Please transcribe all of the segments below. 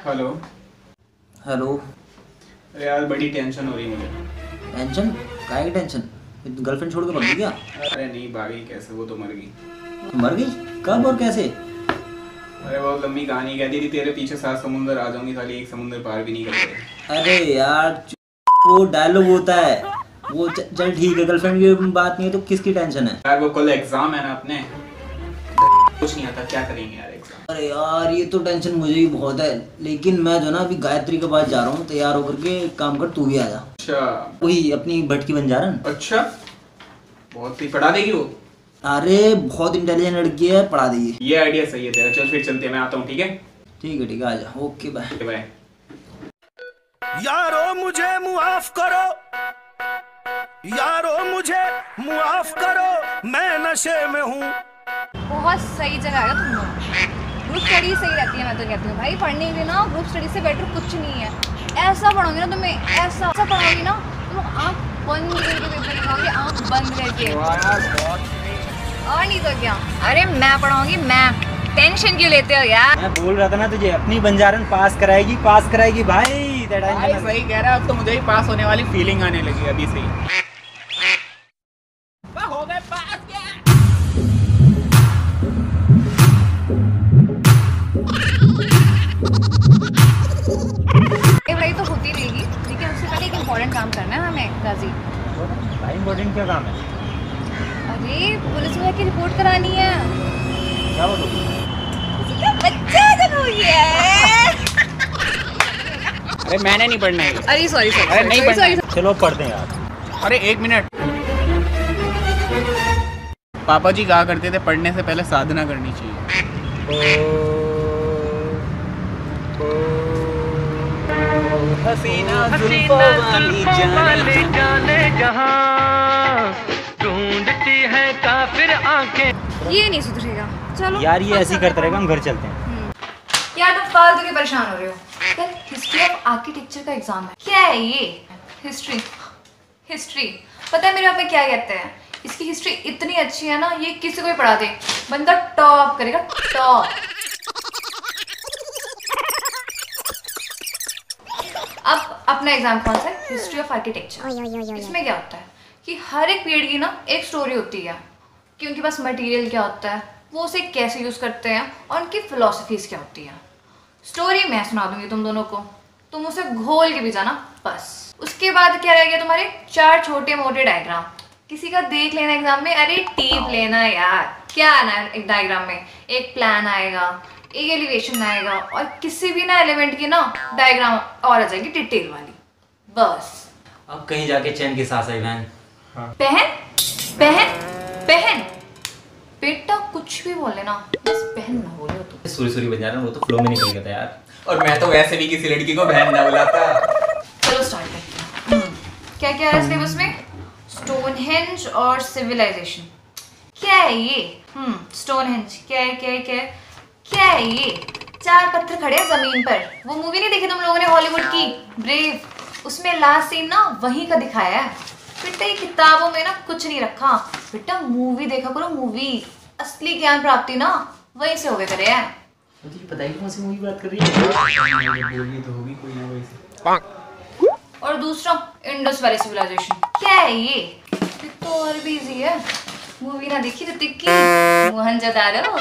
Hello. Hello. अरे यार बड़ी टेंशन हो रही है मुझे। टेंशन? काहे की टेंशन? गर्लफ्रेंड छोड़ के भाग गई क्या? अरे नहीं भागी कैसे, वो तो मर गई। मर गई? कब और कैसे? अरे बहुत लंबी कहानी, कहती थी तेरे पीछे 7 समुंदर आ जाऊंगी, साली एक समुंदर पार भी नहीं करते। अरे यार वो डायलॉग होता है वो। चल ठीक है, गर्लफ्रेंड की बात नहीं है तो किसकी टेंशन है यार वो कल एग्जाम है ना अपने, कुछ नहीं आता, क्या करेंगे यार एग्जाम। अरे यार ये तो टेंशन मुझे भी बहुत है, लेकिन मैं जो ना अभी गायत्री के पास जा रहा हूँ, तैयार होकर के काम कर, तू भी आ जा। अच्छा। वही अपनी भटकी बंजारन। अच्छा, बहुत ही पढ़ा देगी वो। अरे बहुत इंटेलिजेंट लड़की है, पढ़ा देगी। ये आइडिया सही है तेरा, चल फिर चलते हैं, मैं आता हूँ। ठीक है ठीक है आ जा। Okay bye bye. यारो मुझे मुआफ करो, यारो मुझे मुआफ करो, मैं नशे में हूँ। बहुत सही जगह है तुम लोग। ग्रुप स्टडी सही रहती है, मैं तो कहती हूँ भाई। पढ़ने के लिए ना ग्रुप स्टडी से बेटर कुछ नहीं है। ऐसा पढ़ोगे ना तुम्हें, ऐसा पढ़ोगी ना तुम आँख बंद करके पेपर लिखाओगे, आँख बंद करके। और नहीं तो क्या। अरे मैं पढ़ाऊंगी, मैं। टेंशन क्यों लेते हो यार? मैं बोल रहा था ना तुझे, अपनी बंजारन पास कराएगी भाई। भाई सही कह रहा है, अब तो मुझे ही पास होने वाली फीलिंग आने लगी अभी से ही। हो गए पास क्या? पढ़ाई तो होती रहेगी, लेकिन उससे पहले एक इम्पोर्टेंट काम करना है हमें गाजी। भाई इम्पोर्टेंट क्या काम है? अरे पुलिस में की रिपोर्ट करानी है। क्या बोलो? किसी का बच्चा जन्म हो गया है। अरे मैंने नहीं पढ़ना है। अरे सॉरी अरे नहीं पढ़ना है। चलो पढ़ते हैं यार। अरे एक मिनट, पापा जी कहा करते थे पढ़ने से पहले साधना करनी चाहिए। हसीना जुल्फों वाली जाने जहां ढूंढती है काफिर आंखें। ये नहीं सुधरेगा। चलो यार ये ऐसे ही करता रहेगा, हम घर चलते हैं। यार तुम फालतू के परेशान हो रहे हो। यार हिस्ट्री ऑफ आर्किटेक्चर का एग्जाम है। क्या है ये? हिस्ट्री पता है मेरे यहाँ पे क्या कहते हैं? इसकी हिस्ट्री इतनी अच्छी है ना, ये किसी को भी पढ़ा दे बंदा टॉप करेगा, टॉप। अब अपना एग्जाम कौन सा है? History of architecture. इसमें क्या होता है कि हर एक पीरियड की ना एक स्टोरी होती है कि उनके पास मटेरियल क्या होता है, वो उसे कैसे यूज करते हैं और उनकी फिलोसफीज क्या होती है। स्टोरी मैं सुना दूंगी तुम दोनों को, तुम उसे घोल के भी जाना बस। उसके बाद क्या रहेगा तुम्हारे 4 छोटे मोटे डायग्राम। किसी का देख लेना एग्जाम में, अरे टीप लेना यार। क्या आना है एक डायग्राम में? एक प्लान आएगा, एक एलिवेशन आएगा और किसी भी ना एलिमेंट की ना डायग्राम और आ जाएगी डिटेल वाली, बस। अब कहीं जाके चैन की सांस आई बहन। बहन बहन बहन बेटा कुछ भी बोल लेना, बस बहन ना बोले हो तुम। सूरी बन जा रहा, वो तो फ्लो में निकल गया था यार। और मैं तो वैसे भी किसी लड़की को बहन ना बुलाता। चलो स्टार्ट करते हैं। क्या क्या है सिलेबस में? स्टोनहेंज और सिविलाइजेशन। क्या है ये? स्टोनहेंज क्या है? क्या है ये? 4 पत्थर खड़े हैं जमीन पर। वो मूवी नहीं देखी तुम लोगों ने हॉलीवुड की ब्रेव? उसमें लास्ट सीन ना वहीं का दिखाया है बेटा। ये किताबों में ना कुछ नहीं रखा बेटा, मूवी देखा करो, मूवी। असली ज्ञान प्राप्ति ना वहीं से होवे करे है। मुझे पता ही कौन सी मूवी बात कर रही है। बोलनी तो होगी कोई ना कोई से। और दूसरा इंडस वैली सिविलाइजेशन। क्या है ये? तो और भी इजी है। मूवी ना देखी ऋतिक की मोहनजोदारो?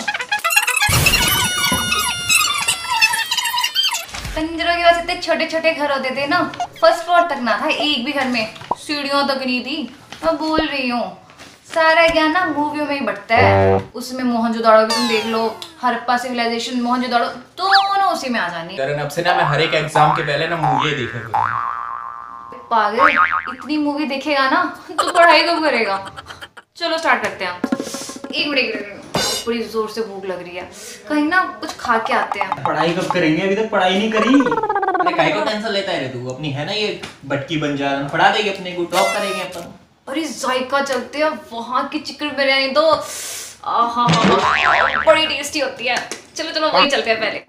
कंजरों के पास इतने छोटे छोटे घर होते थे ना, फर्स्ट फ्लोर तक ना था एक भी घर में, सीढ़ियों तक नहीं थी। मैं बोल रही हूँ सारा ज्ञान ना मूवियों में ही बढ़ता है। उसमें मोहनजोदाड़ो भी तुम देख लो, हड़प्पा सिविलाइजेशन, मोहनजोदाड़ो, दोनों उसी में आ जानी। अब से ना मैं हर एक एग्जाम के पहले ना मूवी देखा करूंगा। पागल, इतनी मूवी देखेगा ना तो पढ़ाई कब करेगा? चलो स्टार्ट करते हैं। एक मिनट, बड़ी जोर से भूख लग रही है, कहीं ना कुछ खा के आते हैं। पढ़ाई कब करेंगे? अभी तक पढ़ाई नहीं करी। अरे काहे को टेंशन लेता है रे तू? अपनी है ना ये भटकी बंजारन, पढ़ा देगी अपने को, टॉप करेंगे अपन। अरे जायका चलते हैं, वहाँ की चिकन बिरयानी तो आहा बड़ी टेस्टी होती है। चलो वहीं चलते हैं पहले।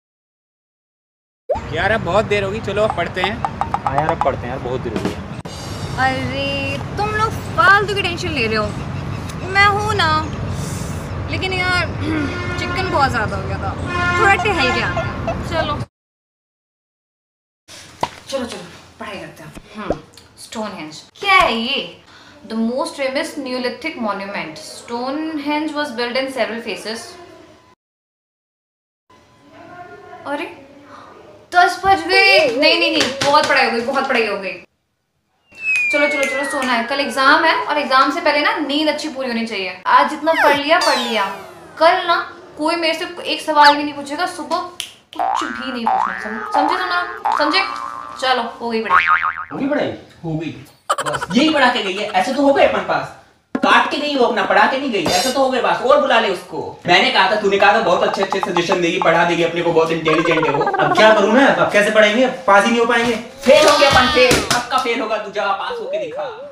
यार अब बहुत देर होगी, चलो अब पढ़ते हैं। हाँ यार अब पढ़ते हैं यार, बहुत देर हो गई है। अरे तुम लोग फालतू की टेंशन ले रहे हो, मैं हूँ ना। लेकिन यार चिकन बहुत ज़्यादा हो गया था, थोड़ा टहल के आते हैं। चलो। चलो चलो पढ़ाई करते हैं। स्टोनहेंज क्या है ये? The most famous neolithic monument. Stonehenge was built in several phases. अरे 10 बज गए। नहीं, बहुत पढ़ाई हो गई, बहुत पढ़ाई हो गई। चलो चलो चलो सोना है, कल एग्जाम है और एग्जाम से पहले ना नींद अच्छी पूरी होनी चाहिए। आज जितना पढ़ लिया, कल ना कोई मेरे से एक सवाल भी नहीं पूछेगा, सुबह कुछ भी नहीं पूछना। समझे सोना? समझे? चलो हो गई पढ़ाई। हो गई पढ़ाई? हो गई बस। यही पढ़ा के गई है, ऐसे तो हो गए अपन पास। काट के गई वो, अपना पढ़ा के नहीं गई, ऐसा तो हो गए बस। और बुला ले उसको। मैंने कहा था, तूने कहा था बहुत अच्छे अच्छे सजेशन देगी, पढ़ा देगी अपने को, बहुत इंटेलिजेंट है वो। अब क्या करूं मैं? अब कैसे पढ़ाएंगे? पास ही नहीं हो पाएंगे। फेल हो गया अपन, फेल। अब का फेल होगा, तू जा पास होके दिखा।